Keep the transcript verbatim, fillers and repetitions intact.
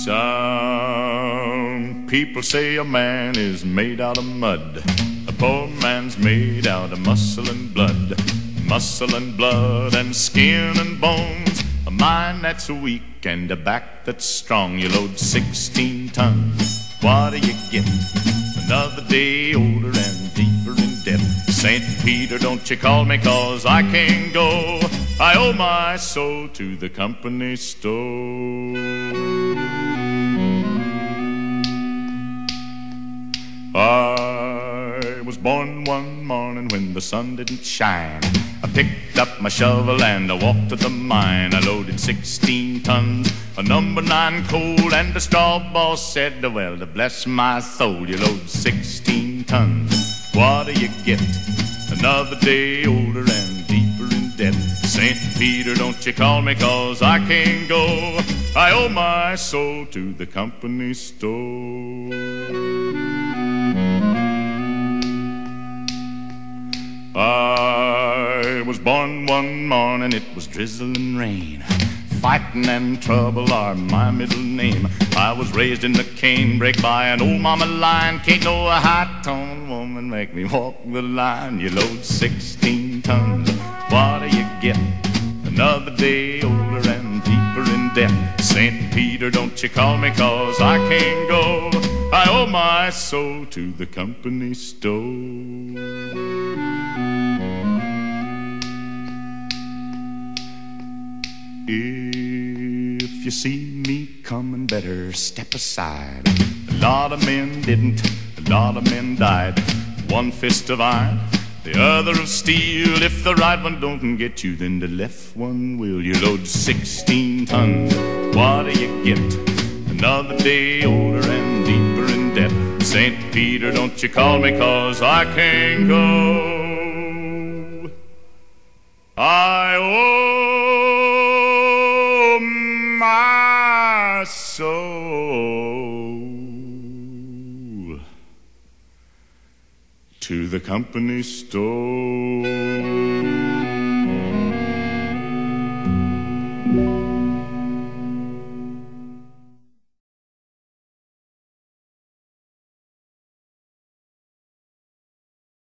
Some people say a man is made out of mud. A poor man's made out of muscle and blood. Muscle and blood and skin and bones. A mind that's weak and a back that's strong. You load sixteen tons, what do you get? Another day older and deeper in debt. Saint Peter, don't you call me, 'cause I can't go. I owe my soul to the company store. I was born one morning when the sun didn't shine. I picked up my shovel and I walked to the mine. I loaded sixteen tons of number nine coal, and the straw boss said, well, to bless my soul, you load sixteen tons, what do you get? Another day older and deeper in debt. Saint Peter, don't you call me, 'cause I can't go. I owe my soul to the company store. I was born one morning, it was drizzling rain. Fighting and trouble are my middle name. I was raised in the canebrake by an old mama lion. Can't no high-toned woman make me walk the line. You load sixteen tons, what do you get? Another day older and deeper in debt. Saint Peter, don't you call me, 'cause I can't go. I owe my soul to the company store. If you see me coming, better step aside. A lot of men didn't, a lot of men died. One fist of iron, the other of steel. If the right one don't get you, then the left one will. You load sixteen tons, what do you get? Another day older and deeper in debt. Saint Peter, don't you call me, 'cause I can't go. I owe my soul to the company store.